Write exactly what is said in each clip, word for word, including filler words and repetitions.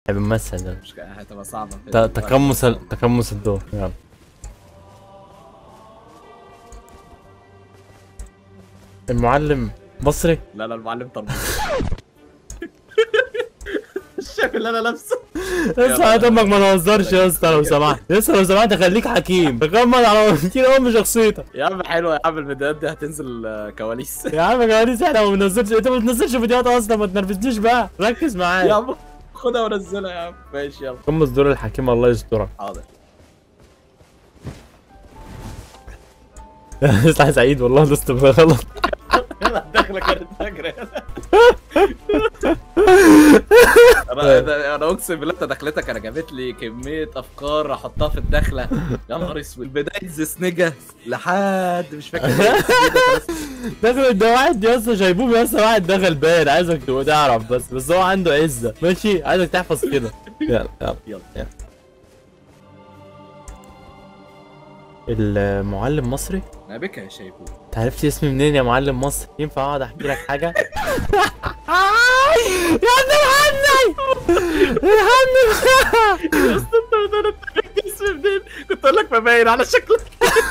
هيبقى ممثل ده. مش هتبقى صعبه. ت- تقمص ال- تقمص الدور. يلا. المعلم مصري. لا لا المعلم طربوش. الشاف اللي انا لابسه. يا اسطى امك ما نهزرش يا اسطى لو سمحت، يا اسطى لو سمحت خليك حكيم، تغمض على كتير قوي من شخصيتك. يا عم حلو يا عم، الفيديوهات دي هتنزل آه، كواليس. يا عم كواليس، احنا ما بننزلش، انت ما بتنزلش فيديوهات اصلا، ما تنرفزنيش بقى، ركز يا معايا. عم خدها ونزلها يا عم. ماشي يلا. قمص دور الحكيم الله يسترك. حاضر. اسمع سعيد والله دوست غلط. يلا الدخله كانت فجرة. انا انا اقسم بالله انت دخلتك انا جابت لي كميه افكار احطها في الدخله. يا نهار اسود، بدايه زسنجه لحد مش فاكر إيه. دخل ده واحد يا اسطى شايبوب يا اسطى، واحد دخل باين، عايزك تبقى تعرف بس بس هو عنده عزه ماشي، عايزك تحفظ كده. يلا يلا يلا. يلا. المعلم مصري. انا بك يا شايبو. انت عرفت اسمي منين يا معلم مصري؟ ينفع اقعد احكي لك حاجه؟ يا ابني الحقني الحقني يا اسطى انت بدأت تجيب اسمي منين؟ كنت اقول لك مبين على شكلك.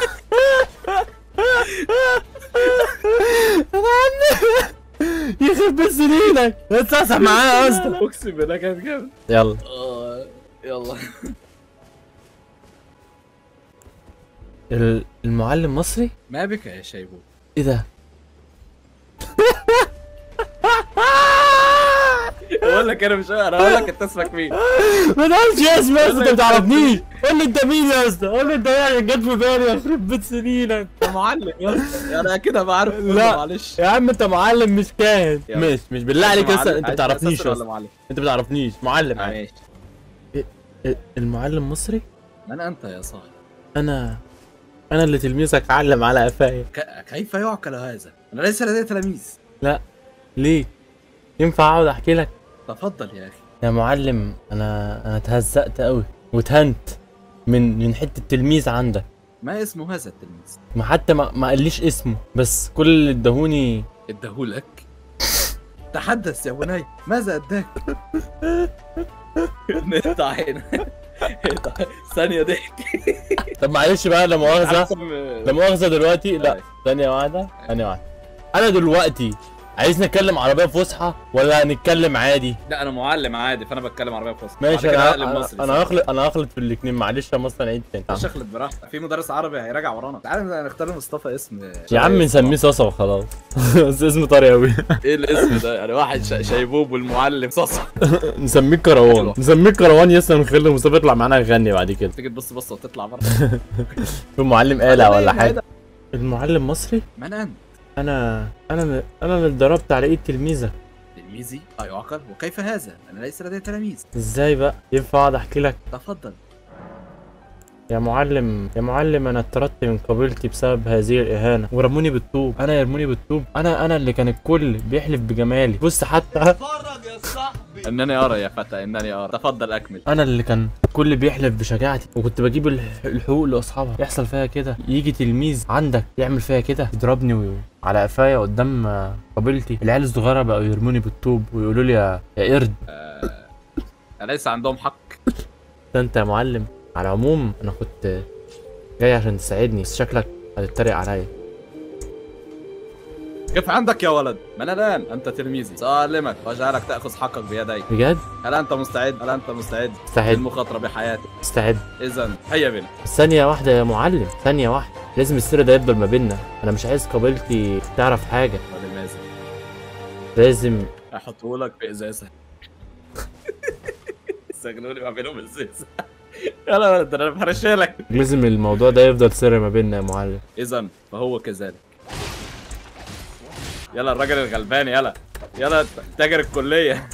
يخرب بيت سنينك، اتصحصح معايا يا اسطى. اقسم بالله كانت جامد. يلا. اه يلا. ال- المعلم مصري؟ ما بك يا شايبو. ايه ده؟ بقول لك انا مش انا بقول لك انت اسمك مين؟ ما تقولش اسمي يا اسطى، انت ما تعرفنيش. قول لي انت مين يا اسطى، قول لي انت مين، جت في بالي يخرب بيت سنينك. يا معلم يا اسطى انا كده بعرف. لا معلش يا عم انت معلم مش كاهن. يلا. مش مش بالله عليك يا اسطى، معلم. انت ما عايز تعرفنيش أساسا يا ولا اسطى، معلم؟ انت ما تعرفنيش. معلم عادي. ماشي. إيه- إيه، المعلم مصري؟ من انت يا صاحبي؟ انا انا اللي تلميذك علم على قفايا. ك... كيف يعقل هذا؟ انا ليس لدي تلاميذ. لا ليه؟ ينفع اقعد احكي لك؟ تفضل يا اخي. يا معلم انا انا اتهزقت قوي واتهنت من من حته تلميذ عندك. ما اسم هذا التلميذ؟ ما حتى ما, ما قاليش اسمه، بس كل اللي اداهوني. اداهولك؟ تحدث يا بني، ماذا اداك؟ نقطع هنا. ثانية ضحك. طب معلش بقى لا مؤاخذه، لا مؤاخذه دلوقتي، لا ثانيه واحده ثانيه واحده. انا دلوقتي عايز نتكلم عربيه فصحى ولا هنتكلم عادي؟ لا انا معلم عادي، فانا بتكلم عربيه فصحى. ماشي انا انا, أنا هخلط انا هخلط في الاثنين، معلش يا مصر نعيد تاني. مش اخلط براحتك، في مدرس عربي هيراجع ورانا. تعالى نختار مصطفى اسم. يا عم نسميه صاصه وخلاص. بس اسم طري قوي. ايه الاسم ده؟ يعني واحد شا- شيبوب والمعلم صاصه. نسميه كروان، نسميه كروان يا اسطى، نخلي مصطفى يطلع معانا يغني بعد كده. تيجي تبص بصه وتطلع بره. في معلم آلة ولا حاجه. المعلم مصري؟ من انت؟ انا انا انا اللي اتدربت على ايد تلميذك. تلميذي؟ أيعقل؟ وكيف هذا؟ أنا ليس لدي تلاميذ. ازاي بقى؟ ينفع اقعد احكي لك؟ تفضل. يا معلم يا معلم انا اتطردت من قبيلتي بسبب هذه الاهانه ورموني بالطوب. انا يرموني بالطوب؟ انا انا اللي كان الكل بيحلف بجمالي. بص حتى اتفرج يا صاحبي. انني ارى يا فتى، انني ارى. تفضل اكمل. انا اللي كان الكل بيحلف بشجاعتي، وكنت بجيب الح- الحقوق لاصحابها. يحصل فيا كده، يجي تلميذ عندك يعمل فيا كده، يضربني وي- على قفايا قدام آه، قبيلتي. العيال الصغيره بقوا يرموني بالطوب ويقولوا لي يا يا قرد. آه... أليس عندهم حق؟ ده انت يا معلم. على العموم انا كنت جاي عشان تساعدني، بس شكلك هتتريق عليا. كيف عندك يا ولد؟ من الآن أنت تلميذي، سأعلمك وأجعلك تأخذ حقك بيديك. بجد؟ هل أنت مستعد؟ هل أنت مستعد؟ استعد للمخاطرة بحياتك. استعد. إذا هيا بنا. ثانية واحدة يا معلم، ثانية واحدة، لازم السر ده يفضل ما بيننا. أنا مش عايز قبيلتي تعرف حاجة. ولماذا؟ لازم أحطه لك في إزازة. استغلوني ما بينهم إزازة. يلا يا ولد أنا بحرشها لك. لازم الموضوع ده يفضل سر ما بيننا يا معلم. إذا فهو كذلك. يلا الراجل الغلبان، يلا يلا تاجر الكلية.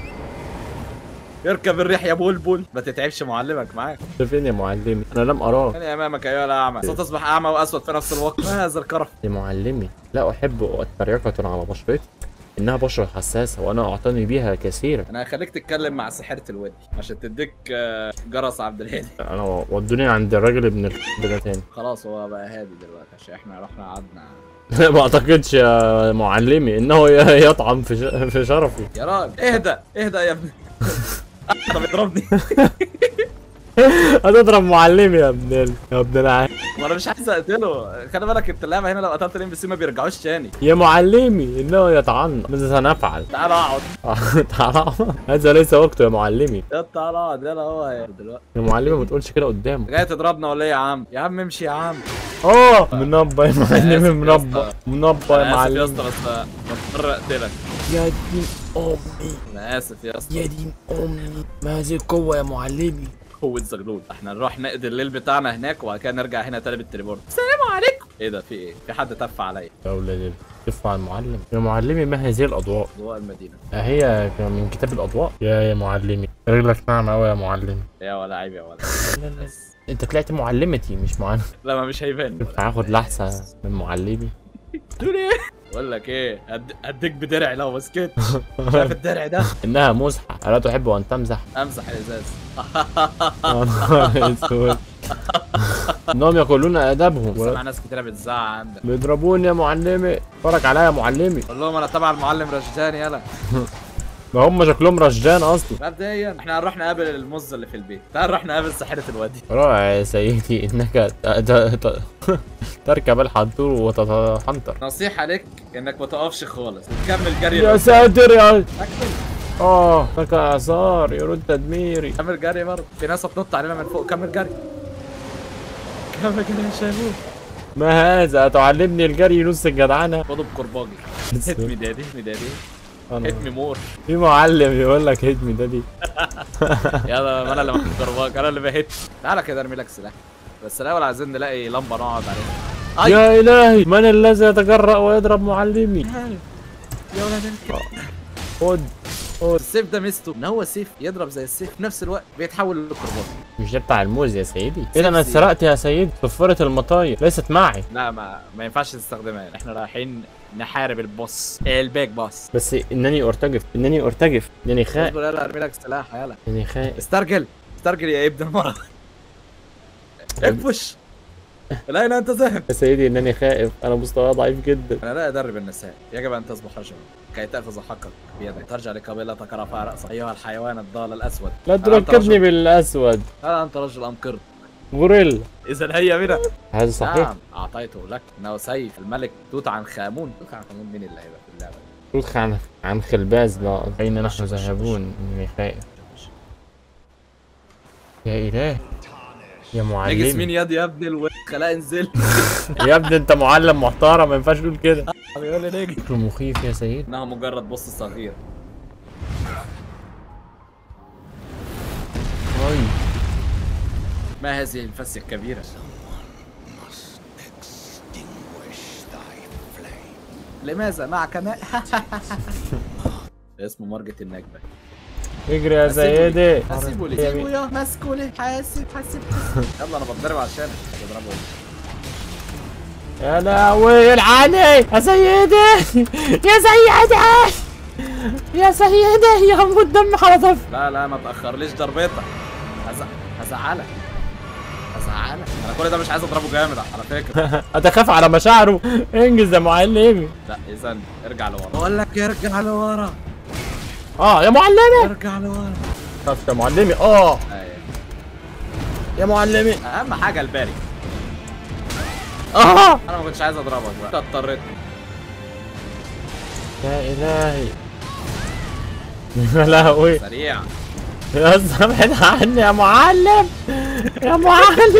يركب الريح يا بلبل، ما تتعبش معلمك معاك. انت فين يا معلمي؟ أنا لم أراك. أنا أمامك أيها الأعمى، ستصبح أعمى وأسود في نفس الوقت. ما هذا الكرف؟ يا معلمي لا أحب التريقة على بشرتي، إنها بشرة حساسة وأنا أعتني بها كثيرا. أنا هخليك تتكلم مع ساحرة الودي عشان تديك آه، جرس عبد الهادي. أنا ودوني عند الراجل ابن ده تاني. خلاص هو بقى هادي دلوقتي عشان احنا رحنا قعدنا. ما أعتقدش يا معلمي إنه ي- يطعن في ش- في شرفي. يا راجل اهدى اهدى يا ابني. طب اضربني. هتضرب معلمي يا ابن ال... يا ابن العين. ما انا مش عايز اقتله، خلي بالك انت اللعبه هنا لو قتلت الام بي سي ما بيرجعوش تاني. يا معلمي انه يتعنق، ماذا سنفعل؟ تعال اقعد. تعال اقعد. هذا ليس وقته يا معلمي. يا تعال اقعد يلا هو دلوقتي. يا معلمي ما تقولش كده قدامه. جاي تضربنا ولا ايه يا عم؟ يا عم امشي يا عم. اه منبه يا معلمي، منبه منبه يا انا اسف يا معلمي. اسطى بس مضطر اقتلك. يا دين امي، انا اسف يا اسطى. يا دين امي، ما هذه القوة يا معلمي. قوة زغلول. احنا نروح نقضي الليل بتاعنا هناك وبعد كده نرجع هنا تاني بالتليبورت. السلام عليكم. ايه ده في ايه؟ في حد تف عليا. يا ولاد تف على المعلم. يا معلمي ما هذه الاضواء؟ اضواء المدينة. هي من كتاب الاضواء. يا يا معلمي رجلك ناعمة قوي يا معلمي. يا ولا عيب يا ولا. لا لا انت طلعت معلمتي مش معلم. لا ما مش هيبان. هاخد لحسة من معلمي. تقول ايه؟ بقول لك ايه؟ هد- هديك بدرع لو ما سكتش. شايف الدرع ده؟ انها مزحة، الا تحب ان تمزح؟ امسح الازاز. يا نهار اسود. انهم يقولون ادبهم. سمع ناس كتيرة بتزعق عندك. بيضربوني يا معلمي، اتفرج عليا يا معلمي. قول لهم انا تبع المعلم رشدان يلا. ما هم شكلهم رشدان اصلا. مبدئيا احنا هنروح نقابل المز اللي في البيت، تعال نروح نقابل ساحرة الوادي. رائع يا سيدي انك ت- ت- ت- تركب الحنطور وتتحنطر. نصيحة لك انك ما تقفش خالص وتكمل جري. يا ساتر يا أكمل. اه لك اعصار يرد تدميري. كمل جري برضه، في ناس هتنط علينا من فوق، كمل جري. كمل جري يا شباب. ما هذا تعلمني الجري نص الجدعنه. خده بكرباجي. هيت مي دادي هيت مي دادي أنا- هيت مي مور. في معلم يقول لك هدمي ده دي. يلا ما انا اللي معاك كرباج، انا اللي بهت. تعالى كده ارمي لك سلاح، بس الاول عايزين نلاقي لمبه نقعد عليها. أي. يا الهي من الذي يتجرأ ويضرب معلمي؟ يا ولاد الكلب. خد خد. السيف ده ميزته ان هو سيف يضرب زي السيف في نفس الوقت بيتحول لكرباج. مش ده بتاع الموز يا سيدي؟ اذا انا سيف. سرقت يا سيدي صفارة المطاير ليست معي. لا ما ما ينفعش تستخدمها، احنا رايحين نحارب البوس البيج بوس. بس انني ارتجف، انني ارتجف، انني خائف، اصبر يلا ارمي لك سلاح يلا. انني خائف. استرجل استرجل يا ابن المرض. اكبش. لا لا انت ذاهب. يا سيدي انني خائف، انا مستواي ضعيف جدا. انا لا ادرب النساء، يجب ان تصبح رجلا كي تاخذ حقك بيدك، ترجع لقبيلتك رافع راسك ايها الحيوان الضال الاسود. لا أنت تركبني رجل. بالاسود. هل انت رجل ام قرد؟ غوريلا. اذا هيا بنا. هذا صحيح. نعم اعطيته لك، انه سيف الملك توت عنخ امون. توت عنخ امون مين اللي هيبقى في اللعبه؟ روح عن عن خلباز بقى. اين نحن ذاهبون؟ انني خائف. يا اله يا نجس مين معلم. يد يا ابن الو خلاء انزل. يا ابني انت معلم محترم، ما ينفعش تقول كده. بيقول لي نجي. شكله مخيف يا سيد. انها مجرد بص صغير. طيب ما هذه الفسية الكبيرة؟ لماذا معك ماء؟ اسمه مرجة النجبة. اجري يا سيدي. حاسبه لي سيبه يا ماسكه لي حاسب حاسب حاسب. يلا انا بتضرب عشانك بضربه. يا لهوي العاني يا سيدي، يا سيدي، يا سيدي يا عم الدم على طفل. لا لا ما تاخرليش ضربتك. هزع هزعلك هزعلك. انا كل ده مش عايز اضربه جامد على فكره. اتخاف على مشاعره. انجز يا معلمي. لا اذا ارجع لورا. بقول لك ارجع لورا. اه يا معلمي. ارجع لورا. خف يا معلمي. اه أيوة. يا معلمي. اهم حاجه الباري. اه انا ما كنتش عايز اضربك بقى، انت اضطريتني. يا الهي. يا لهوي. سريع. يا اسطى ابعد عني يا معلم، يا معلم.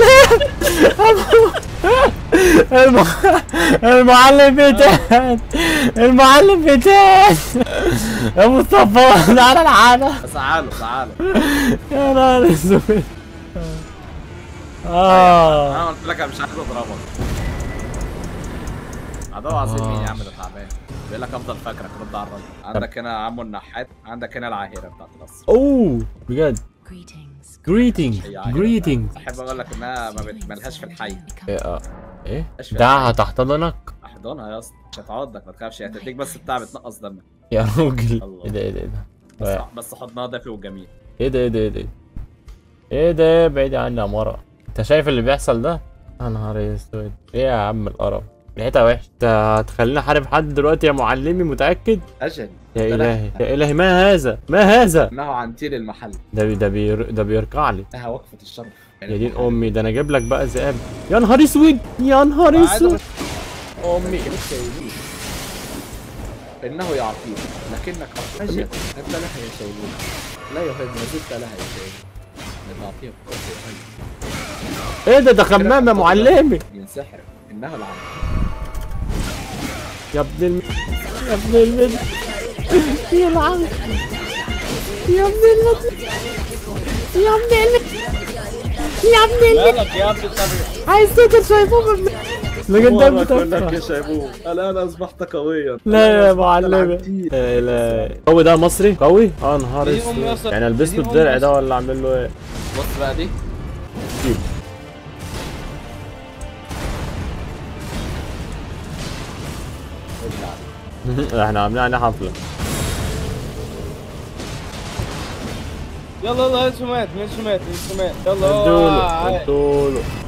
الم... المعلم بيتان، المعلم بيتان. يا مصطفى تعالى العالم. تعالوا تعالوا. يا نهار اسود. اه انا قلت لك انا مش عايز اضربك. عدو عظيم مين يا عم ده تعبان. بيقول لك افضل فاكرك رد على الراجل. عندك هنا عمو النحات، عندك هنا العاهره بتاعت القصر. اوه بجد. Greetings. greeting هي عاهرة. greeting. احب اقول لك انها ما بت- ملهاش في الحي. ايه اه ايه إيش في دعها تحتضنك احضنها يا اسطى مش هتعضك ما تخافش، هي هتديك بس بتاع بتنقص دمك. يا راجل. الله. ايه ده ايه ده ايه ده بس واقع. بس حضنها دافي وجميل. ايه ده ايه ده ايه ده ايه ده بعيد عني يا مرة. انت شايف اللي بيحصل ده؟ يا نهار اسود. ايه يا عم القرف. ريحتها وحشه. انت هتخليني احارب حد دلوقتي يا معلمي؟ متاكد؟ اجل. يا الهي يا الهي، ما هذا ما هذا؟ انه عنتيل المحل. ده بي ده بير ده بيركع لي. انها وقفه الشرف. يا دين امي، ده انا اجيب لك بقى ذئاب. يا نهار اسود يا نهار اسود. امي انه يعطيك لكنك اجل. انت لها يا شيلون. لا يهم، ما زلت لها يا شيلون. نعطيك ايه ده؟ ده خمام يا معلمي. ينسحب. انه العمل. يا ابن الم... يا ابن الم... يا العم يا ابن الم... يا ابن الم... يا ابن الم... مالك يا ابن الطبيعي؟ عايز تقدر شايفوه من الجدام بتاعك يا شيبوب. الان اصبحت قويا. لا يا معلمي. لا لا قوي. ده مصري قوي. اه نهار اسود. يعني البس له الدرع ده ولا اعمل له ايه؟ بص بقى دي. جيب. احنا عاملين عليه حفله. يلا يلا انتوا مات انتوا مات انتوا مات يلا. ادوله ادوله.